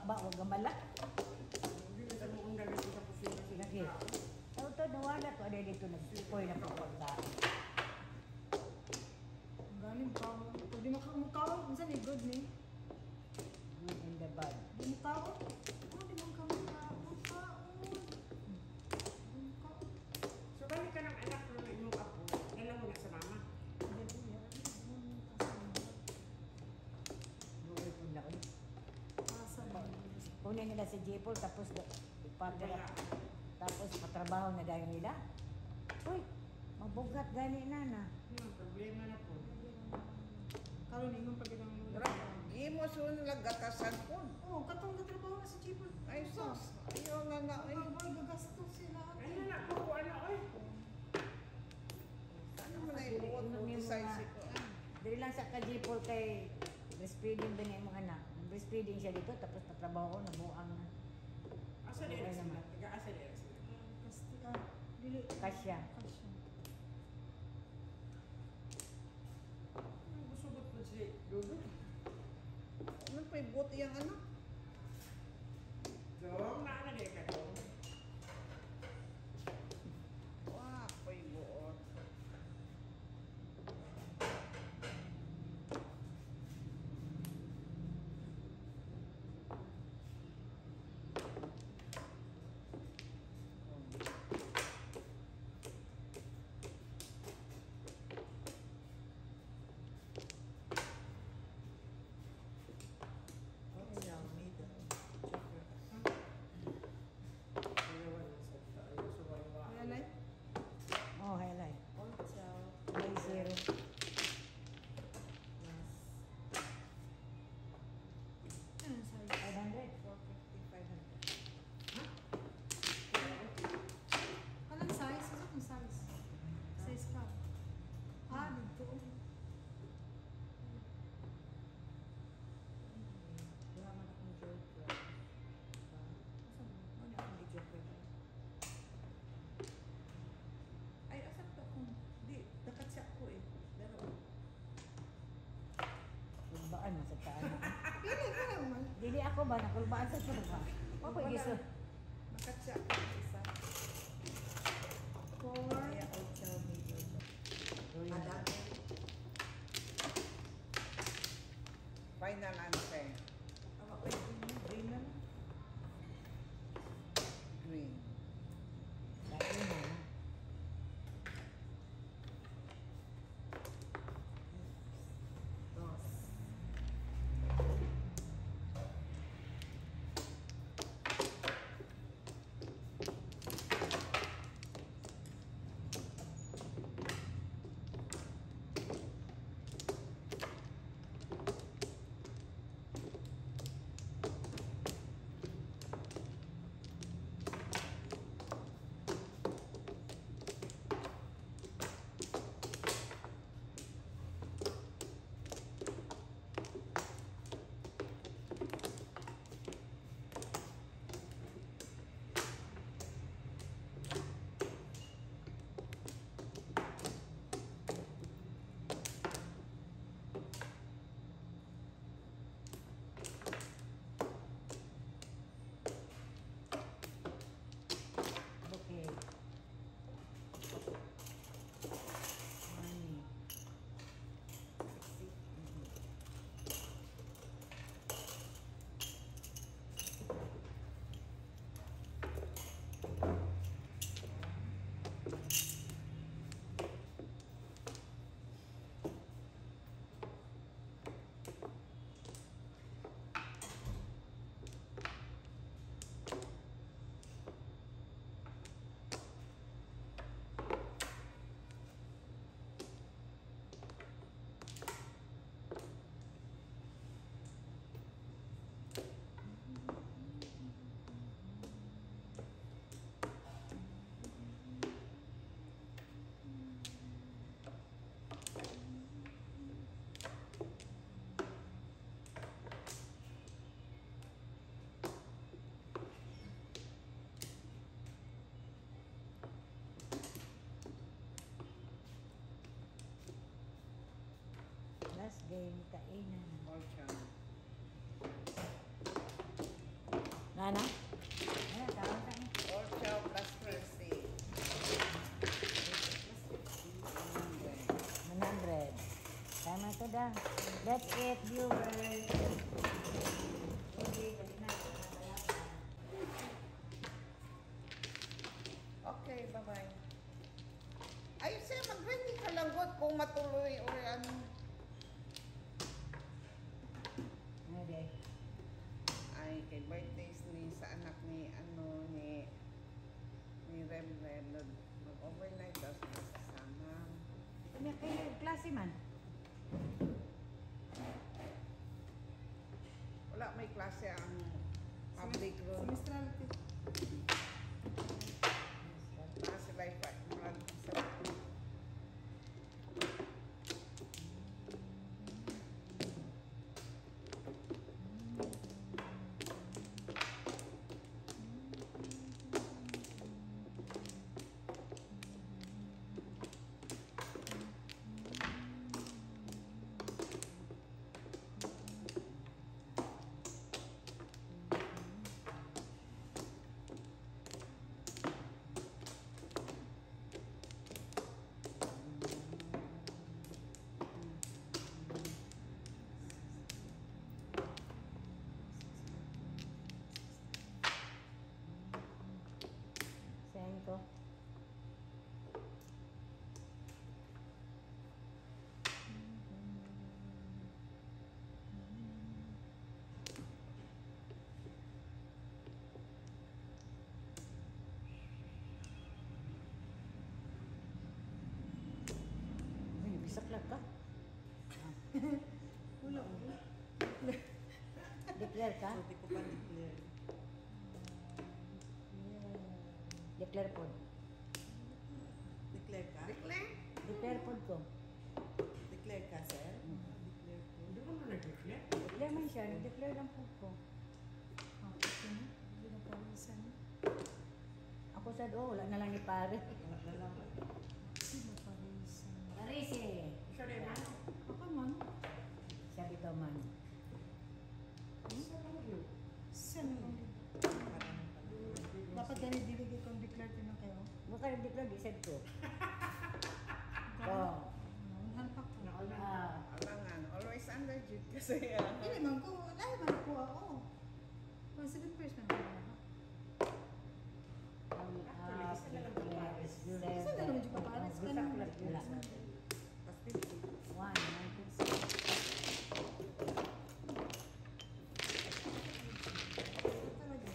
ba o gamala? Hindi na mo undang dito sa kusina sila. Lagi. Ito, nawala to. Ano dito nagsipoy na pagpagdaan. Ang galing pa. Pwede makamukawag. Minsan eh, good ni. Good and the bad. Di mukawag. Di makamukawag. So, balik ka ng anak na yung apo. Dala mo na sa mama. Buhay po na ulit. Asa ba? Kunin nila si Jepol tapos Dala. tapos patrabaho na dahil nila. Uy, mabugat gani na na. Problema na po. Karon imong pagkitang lula. Imo sun nagatasan po. Oo, katong katrabaho na si Chipol. Ay sus, ayaw nga nga. Ay, gagastos sila. Ano na po ko ano oy. Ano mo na ibuot mo size ko. Dili lang sa ka-Jepol kay breastfeeding din yung mga anak. Breastfeeding siya dito tapos patrabaho na buang na. Asa din sila? Taga-asa din sila. Kasti ka. Dili. Kasya. Kasya. Gusugot po si Dudu. Ano pa ibuot yung ano? Dong, naana din ka dong. Wah, pa ibuot. Alay? Oh, highlight. Ocho. May zero. Yes. Ano size? 500. 450, 500. Anong size? Ano kung size? Size ka? Dito. Wala man akong joke. Wala akong joke. Ay, asap to kung di, dakat siya ko eh. Pero, Kulbaan mo sa taan. Pili ka naman. Dili ako ba nakulbaan sa tulba? Ako giso. dakat siya ko isa. 4. Kaya, ocho, medyo. Ada. Final answer. Ako, green na. Green. Dahil mo. Dos. Okay. Money. Last game, kainan. Ocho. na? Ayan, tawag ka na. 8 plus 20. 100. Tama ito daw. That's it, viewers. Okay, kasi na. Okay, bye-bye. Ay, sir, mag-ready ka lang God kung matuloy or ano. Okay. Ay, kay birthdays ni sa anak ni Rem mag-overnight daw sila sa sama. Kaya klase man. Wala may klase ang public room. Semestrality. Sila sa Send ko. Ay, bisaklag ka. Wala. Declare ka? Hindi ko pa declare. Declare po. Declare ka? Declare? Declare po ko. Declare ka, sir? Declare ko. Hindi ko na nag-declare. Declare man siya. Declare lang po ko. Okay na. Hindi na parisan. Ako sa wala na lang ni pare. Wala na lang. Hindi na parisan. Parisi. Isa rin na. Ako man. Sabi to man. Isa lang yun. Saan lang din. Dapat ganit diligay kung declare din na kayo. Buka yung declare, decide ko. Gano'n? Oh. Unahan pa ko. Alangan, always under duty kasi Hindi man ko. Lahat man ako ako. Kung 7 years man ako. Isa na naman yung paparas. Ganun. Wala. Pas 50. 1, 96. Talaga.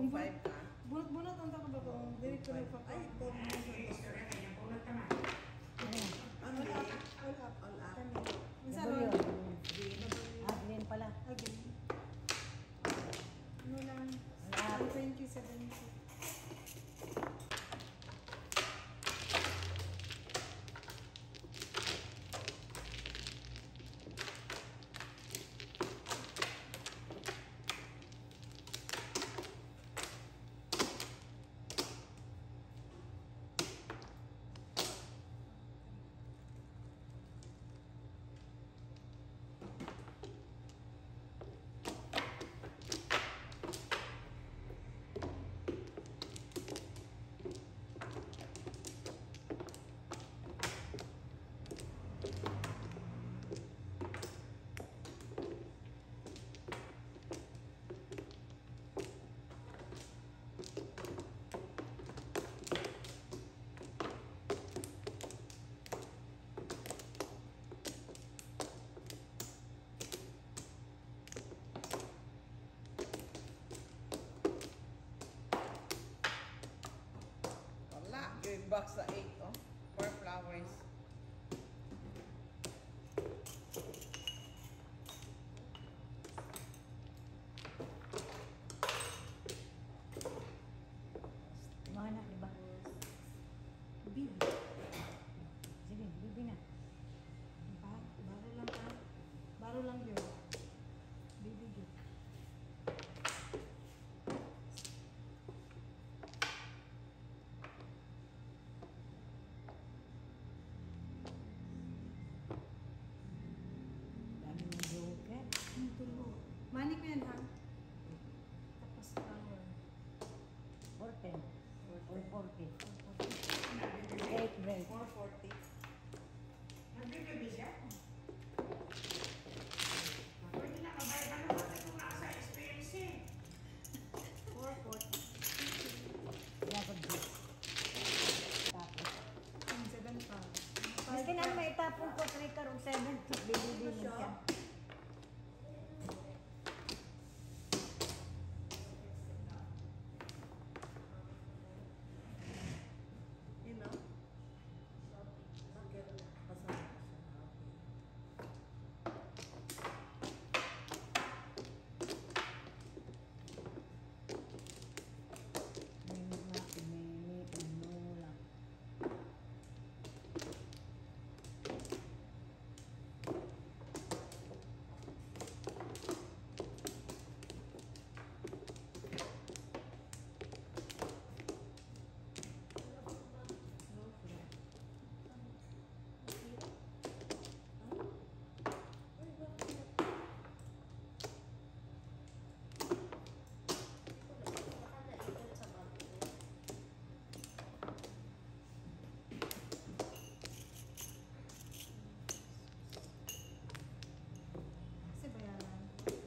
5 ka. Bunot ang tako ba kung dili ko nagpapa. Ay, kung Istorya kanya punot naman. Ano yan? ano All eh, up, all up. all up. Kami. Unsa W. ron? Ah, green pala. Again. Ano lang? All up. 2070. Wala. Yung box sa 8, oh. 4 flowers. Mga na, di ba? Bibi. Sige, bibi na. Baro lang ka. Baro lang yun. Bibi yun. Dami ng joker. Ang tulo. Money ko yan ha. Tapos flower. 410. Or 40. 8 break. 440. Nagbibigay siya. Pwede na kabayan ka naman kung nasa experience eh. 440. Dapat break. Tapos. Ang 7 pa. Maski na may tapon ko 3 karong 7. Bibi siya. You know? Bakit? Kasama ko siya. May mga ano lang. Kasi bayaran.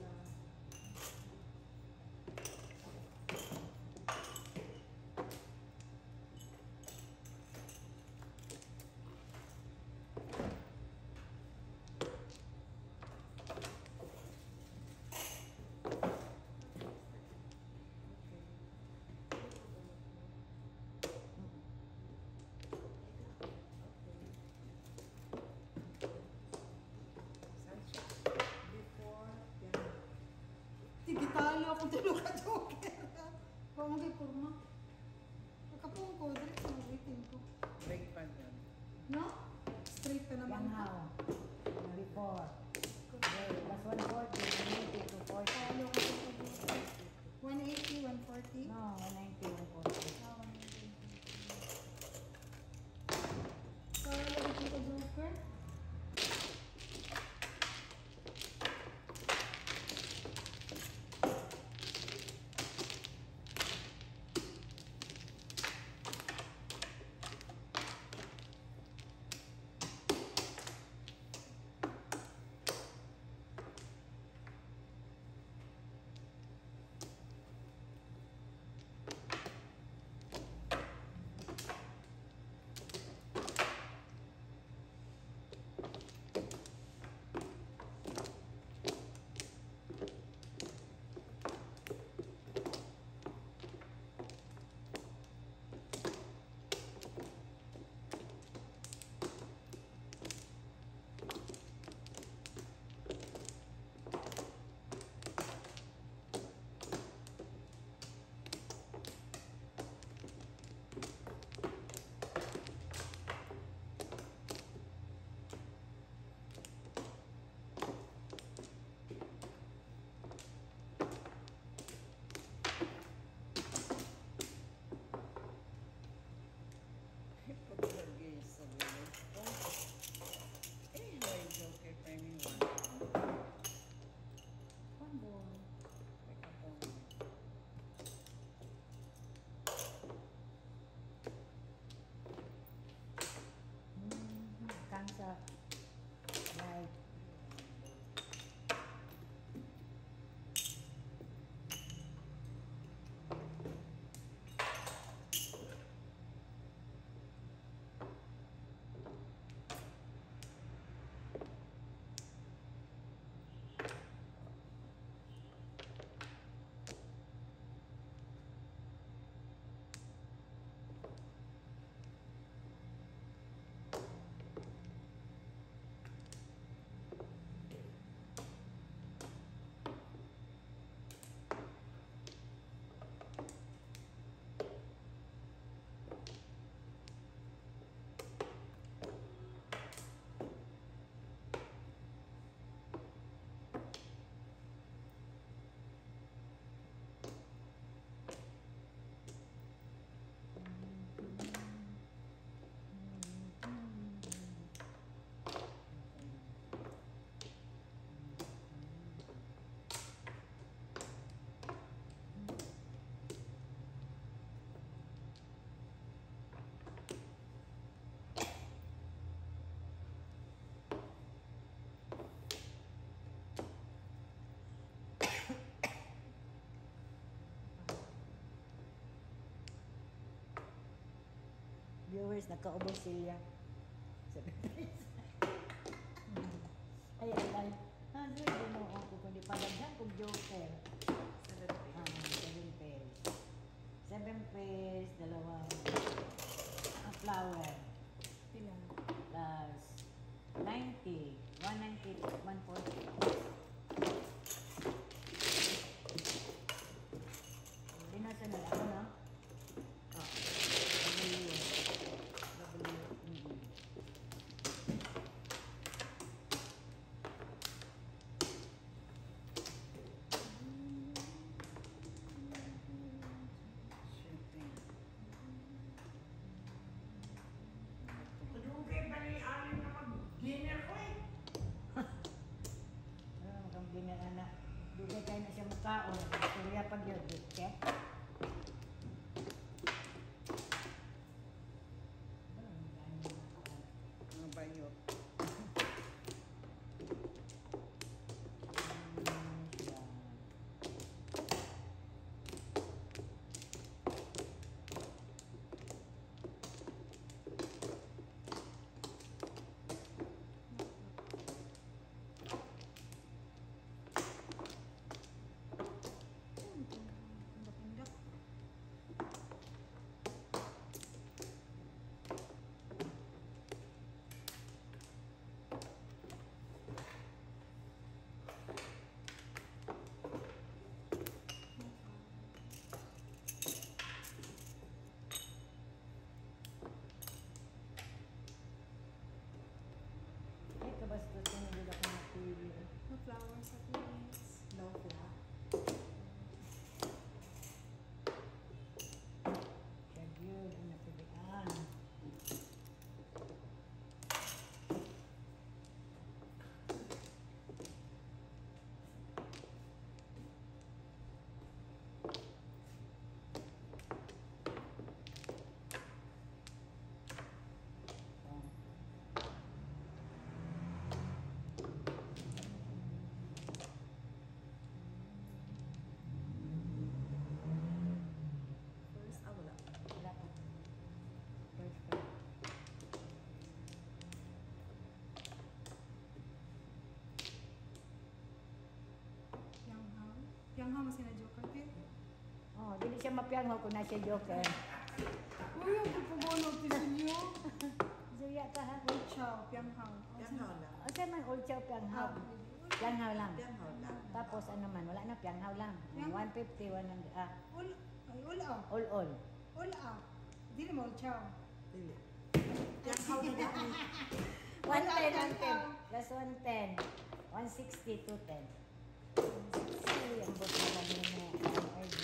Before, yan. Tigitalo ako tulo ka joker. Pamagay kurma. Pagkapong ko, direct sa waiting ko. Break pa dyan. No? Straight ka naman. Yang how? Before. Okay, plus 140, 180 to 40. Talo ko sa joker. 180, 140. No, 190, 140. Ah, 180. Talo ko sa joker. viewers, nakaubos sila. 7 pesos. Ay, ay. Ah, sige mo ako kung di palagyan kung joker. 7 Ah, 7 pesos. 7 pesos, dalawang flower. Ilan? Plus 90. 190, 140. Binasa na ako, no? Ah, W. W. Mhm. Shipping. Kadugay ba ni Alin na mag-dinner ko eh? Ano, magambling na anak. Dugay kayo na siya mukhaon. Surya pag yun, okay? Mga banyo. Pundak-pundak. Ay, kabastos ko nila ako napili. No flowers at least. No flat. Siya yun, ang napilian. First, wala. Wala pa. First card. Pianghang. Pianghang mo sina Joker. Oh, dili siya mapiyangho kung na siya joker. Uy, ang pagpabono ito sa inyo. Surya ka ha? Uy, chow. Pianghang. Pianghaw lang. O saan man old chow piyanghaw? Piyanghaw lang. Pianghaw lang. Tapos ano man, wala na piyanghaw lang. Piyanghaw. 150, 100, Ul, ay, ula. all. Ula. Dili mo, chow. Dili. Pianghaw na dami. 110, Wala, 110. Plus 110. 160, 210. Ay, ang buti na lang yun na.